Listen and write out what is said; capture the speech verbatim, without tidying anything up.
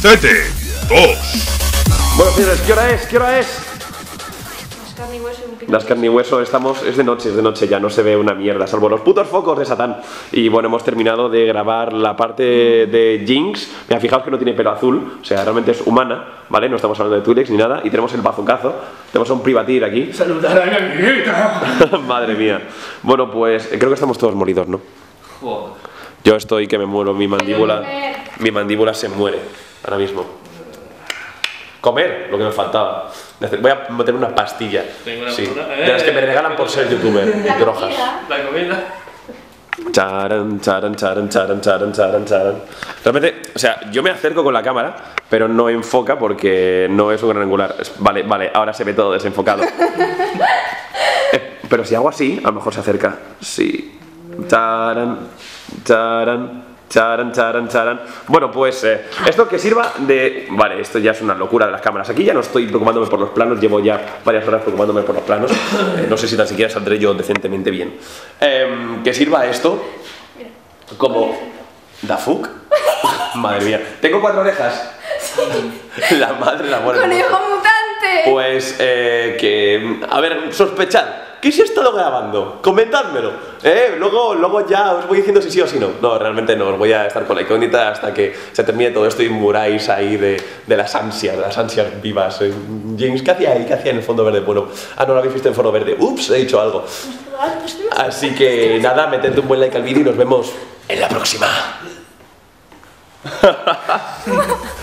Sete, dos. Bueno, señores, ¿qué hora es? ¿Qué hora es? Las carne y hueso y un poquito. Las carne y hueso, estamos, es de noche, es de noche ya, no se ve una mierda, salvo los putos focos de Satán. Y bueno, hemos terminado de grabar la parte de Jinx. Mira, fijaos que no tiene pelo azul, o sea, realmente es humana, ¿vale? No estamos hablando de Twilex ni nada. Y tenemos el bazucazo, tenemos a un privatir aquí. ¡Saludar a mi amiguita! Madre mía. Bueno, pues creo que estamos todos moridos, ¿no? Joder. Yo estoy que me muero, mi mandíbula, mi mandíbula se muere ahora mismo. Comer, lo que me faltaba. Voy a meter una pastilla. Tengo una Sí, puta- de las que me regalan por ser youtuber. La Drogas. comida. La comida. Charan, charan, charan, charan, charan, charan, charan. Realmente, o sea, yo me acerco con la cámara, pero no enfoca porque no es un gran angular. Es- Vale, vale, ahora se ve todo desenfocado. Eh, pero si hago así, a lo mejor se acerca. Sí. Charan, charan, charan, charan, charan. Bueno, pues eh, esto que sirva de... Vale, esto ya es una locura de las cámaras. Aquí ya no estoy preocupándome por los planos, llevo ya varias horas preocupándome por los planos. Eh, no sé si tan siquiera saldré yo decentemente bien. Eh, que sirva esto como... ¿Da fuck? Madre mía. ¿Tengo cuatro orejas? La madre la muerte. ¡Conejo mutante! Pues, eh, que... A ver, sospechad. ¿Qué se ha estado grabando? Comentádmelo, ¿eh? Luego, luego ya os voy diciendo si sí o si no. No, realmente no, os voy a estar con la incógnita hasta que se termine todo esto y muráis ahí de, de las ansias, de las ansias vivas. Eh, James, ¿qué hacía ahí? ¿Qué hacía en el fondo verde? Bueno, ah, no lo habéis visto en fondo verde. Ups, he dicho algo. Así que nada, metedle un buen like al vídeo y nos vemos en la próxima.